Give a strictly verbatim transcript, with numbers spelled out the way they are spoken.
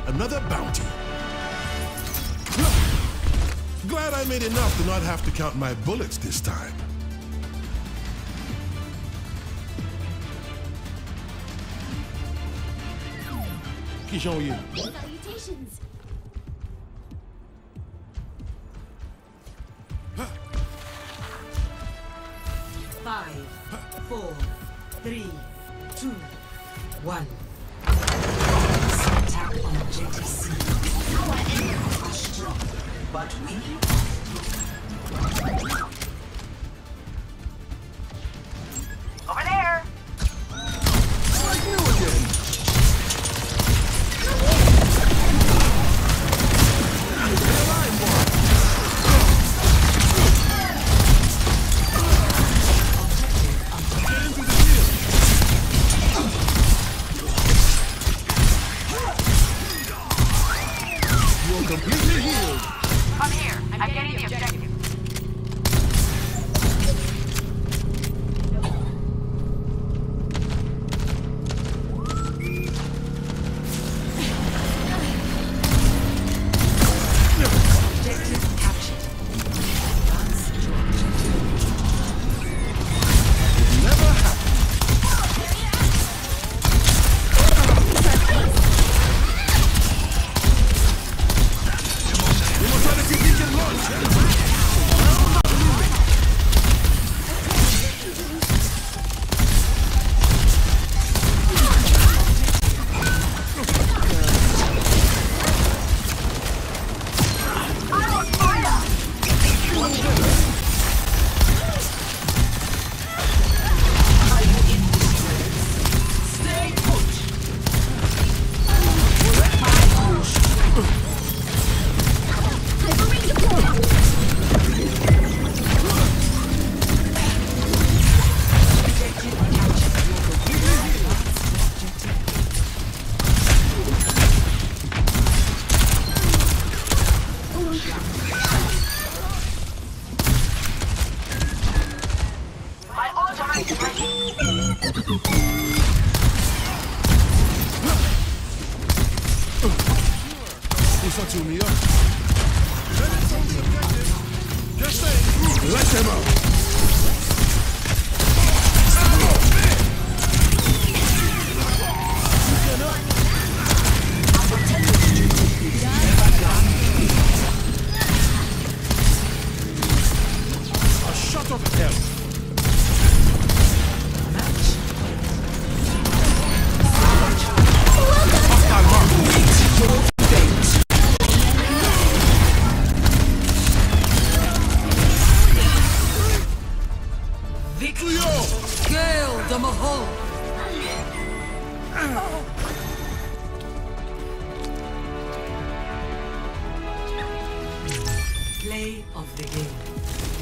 Another bounty. Glad I made enough to not have to count my bullets this time. Salutations. Five, four, three, two, one. Attack on objective C. Our enemy are strong, but we. Over there. Like new again. Completely healed. Come here. I'm, I'm getting the objective. Objective captured. Never happened. To me up. Just saying. Let them out. A shot of hell. Gale the Mahal. Play of the game.